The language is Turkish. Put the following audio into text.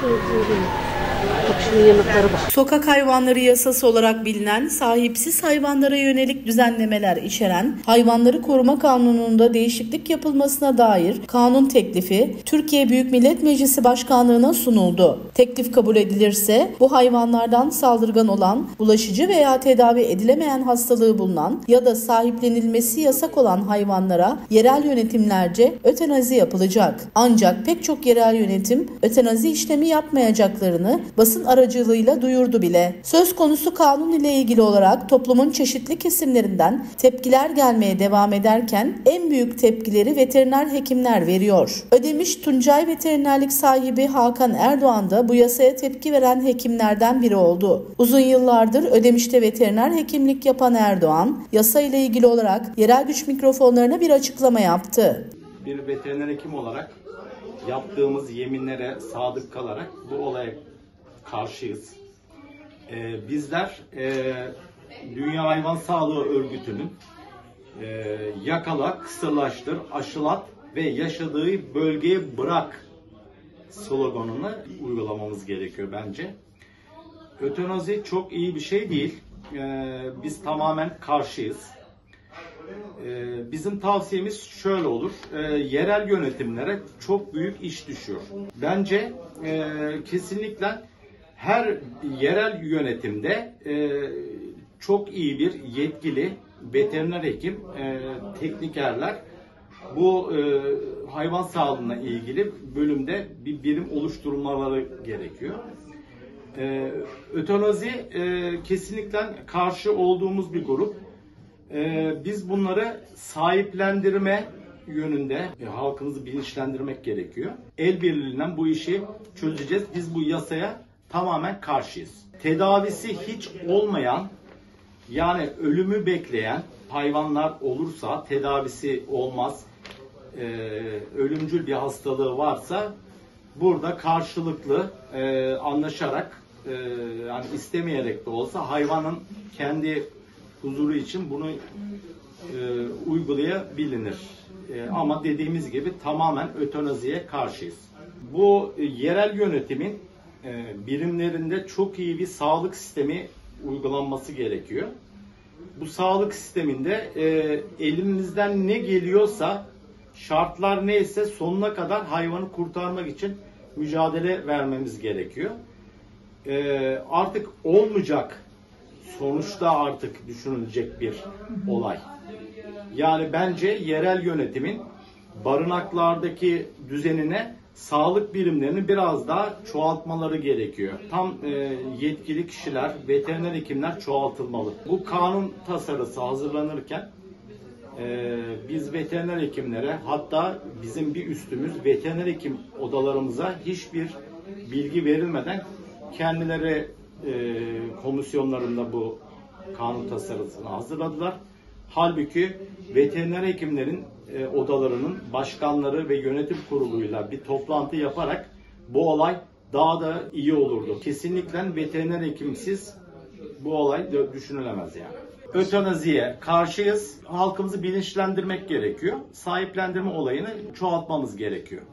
Sokak hayvanları yasası olarak bilinen sahipsiz hayvanlara yönelik düzenlemeler içeren Hayvanları Koruma Kanunu'nda değişiklik yapılmasına dair kanun teklifi Türkiye Büyük Millet Meclisi Başkanlığı'na sunuldu. Teklif kabul edilirse bu hayvanlardan saldırgan olan, bulaşıcı veya tedavi edilemeyen hastalığı bulunan ya da sahiplenilmesi yasak olan hayvanlara yerel yönetimlerce ötenazi yapılacak. Ancak pek çok yerel yönetim ötenazi işlemi yapmayacaklarını basın aracılığıyla duyurdu bile. Söz konusu kanun ile ilgili olarak toplumun çeşitli kesimlerinden tepkiler gelmeye devam ederken en büyük tepkileri veteriner hekimler veriyor. Ödemiş Tuncay Veterinerlik sahibi Hakan Erdoğan da bu yasaya tepki veren hekimlerden biri oldu. Uzun yıllardır Ödemiş'te veteriner hekimlik yapan Erdoğan, yasa ile ilgili olarak yerel güç mikrofonlarına bir açıklama yaptı. Bir veteriner hekim olarak yaptığımız yeminlere sadık kalarak bu olaya karşıyız. Bizler Dünya Hayvan Sağlığı Örgütü'nün yakala, kısırlaştır, aşılat ve yaşadığı bölgeye bırak sloganını uygulamamız gerekiyor bence. Ötenazi çok iyi bir şey değil. Biz tamamen karşıyız. Bizim tavsiyemiz şöyle olur. Yerel yönetimlere çok büyük iş düşüyor. Bence kesinlikle her yerel yönetimde çok iyi bir yetkili veteriner hekim, teknikerler bu hayvan sağlığına ilgili bölümde bir birim oluşturmaları gerekiyor. Ötenazi kesinlikle karşı olduğumuz bir grup. Biz bunları sahiplendirme yönünde halkımızı bilinçlendirmek gerekiyor. El birliğiyle bu işi çözeceğiz. Biz bu yasaya tamamen karşıyız. Tedavisi hiç olmayan, yani ölümü bekleyen hayvanlar olursa, tedavisi olmaz, ölümcül bir hastalığı varsa burada karşılıklı anlaşarak, yani istemeyerek de olsa hayvanın kendi huzuru için bunu uygulayabilir. Ama dediğimiz gibi tamamen ötenaziye karşıyız. Bu yerel yönetimin birimlerinde çok iyi bir sağlık sistemi uygulanması gerekiyor. Bu sağlık sisteminde elimizden ne geliyorsa, şartlar neyse sonuna kadar hayvanı kurtarmak için mücadele vermemiz gerekiyor. Artık olmayacak, sonuçta artık düşünülecek bir olay. Yani bence yerel yönetimin barınaklardaki düzenine sağlık birimlerini biraz daha çoğaltmaları gerekiyor. Tam yetkili kişiler, veteriner hekimler çoğaltılmalı. Bu kanun tasarısı hazırlanırken biz veteriner hekimlere, hatta bizim bir üstümüz veteriner hekim odalarımıza hiçbir bilgi verilmeden kendileri komisyonlarında bu kanun tasarısını hazırladılar. Halbuki veteriner hekimlerin odalarının başkanları ve yönetim kuruluyla bir toplantı yaparak bu olay daha da iyi olurdu. Kesinlikle veteriner hekimsiz bu olay düşünülemez yani. Ötenaziye karşıyız. Halkımızı bilinçlendirmek gerekiyor. Sahiplendirme olayını çoğaltmamız gerekiyor.